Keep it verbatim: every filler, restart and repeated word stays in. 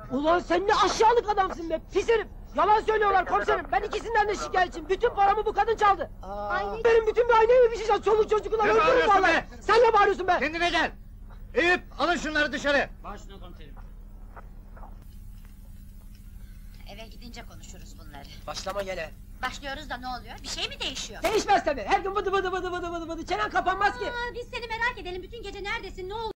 Ulan sen ne aşağılık adamsın be, pis herif! Yalan söylüyorlar komiserim, ben ikisinden de şikayetçiyim. Bütün paramı bu kadın çaldı. Aile... Benim bütün bir aileyi mi biçeceğiz? Çoluk çocuklar Ne öldürürüm bağırıyorsun vallahi! be? Sen ne bağırıyorsun be? Kendine gel! Eyüp, alın şunları dışarı! Başüstüne komiserim. Eve gidince konuşuruz bunları. Başlama gene. Başlıyoruz da ne oluyor? Bir şey mi değişiyor? Değişmez tabii, her gün vıdı vıdı vıdı vıdı vıdı vıdı, çenen kapanmaz ki! Aa, biz seni merak edelim, bütün gece neredesin, ne oldu?